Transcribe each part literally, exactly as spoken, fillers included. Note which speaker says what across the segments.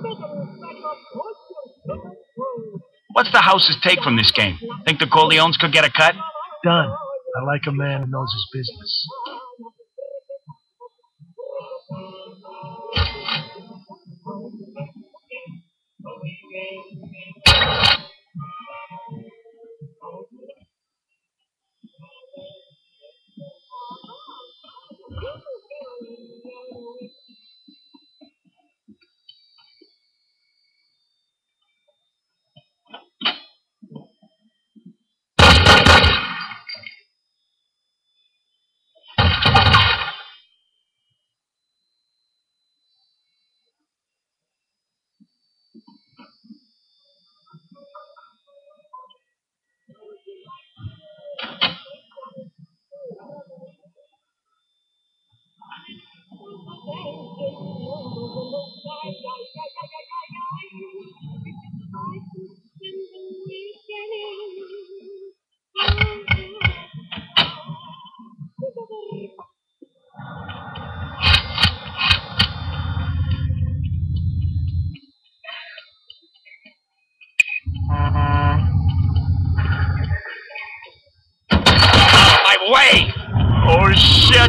Speaker 1: What's the house's take from this game? Think the Corleones could get a cut?
Speaker 2: Done. I like a man who knows his business.
Speaker 1: My way! Oh, shit!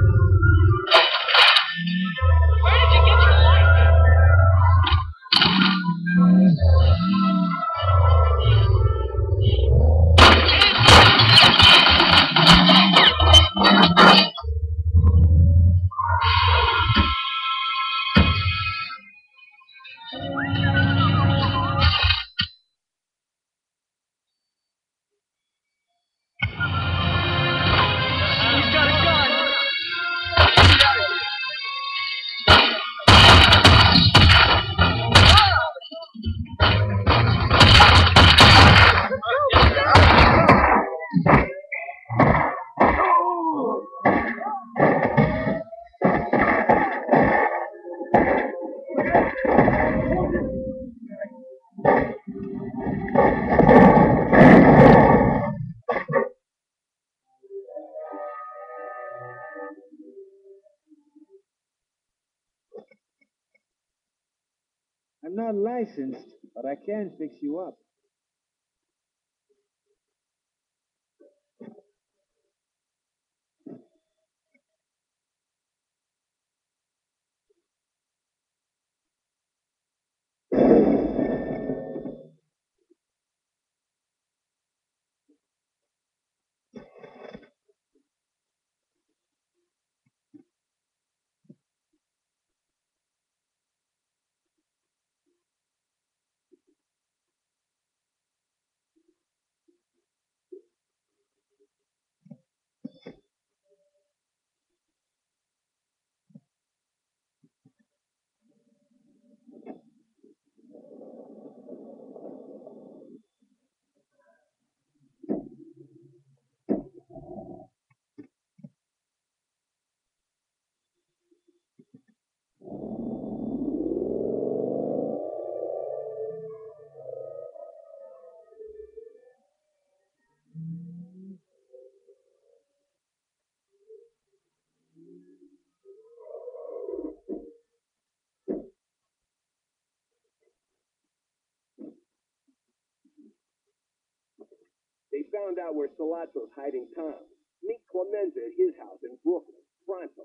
Speaker 3: Where did you get your light? He's got a gun!
Speaker 4: I'm not licensed, but I can fix you up. They found out where Salazzo's hiding Tom. Meet Clemenza at his house in Brooklyn. Pronto.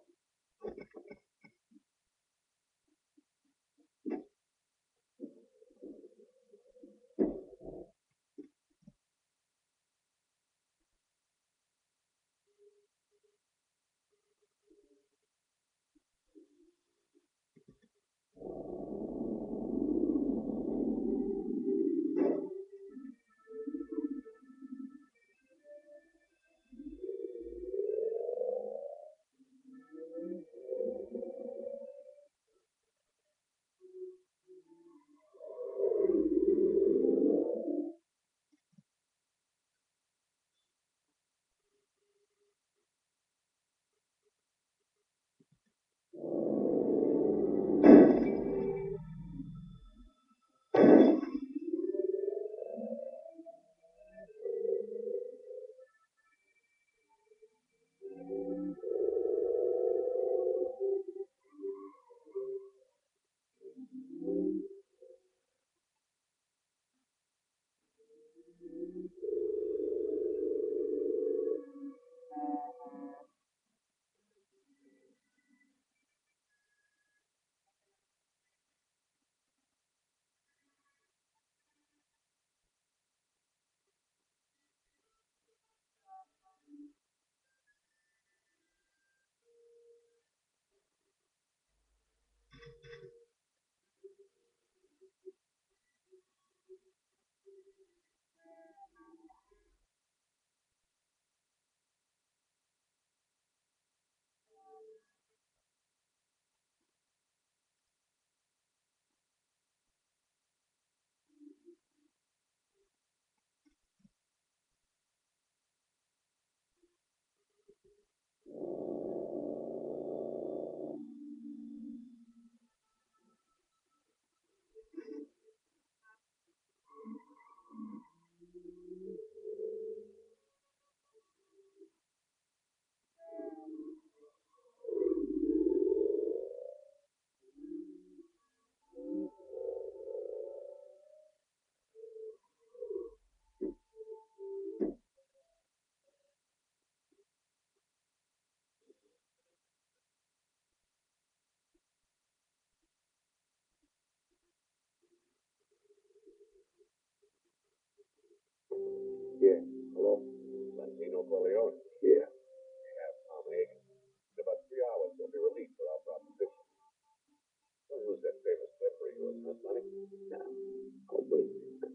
Speaker 4: Nino Corleone? Yeah. We have Tom Hagen. In about three hours, he'll be released without proposition. Don't lose that famous pepper of yours, huh, Sonny? No. I'll wait.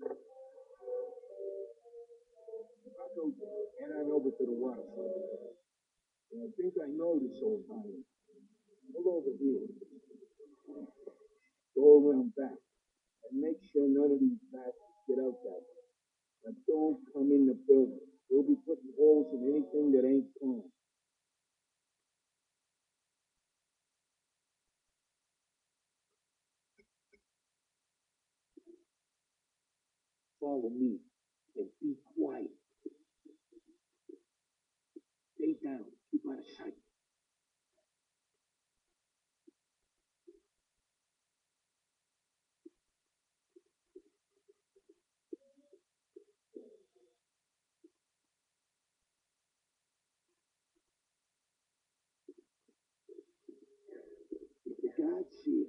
Speaker 4: Rocco, head on over to the water side. And I think I know this old island. Pull over here. Go around back. And make sure none of these bastards get out that way. Now don't come in the building. We'll be putting holes in anything that ain't gone. Follow me and be quiet. Stay down. Keep out of sight. If the guards see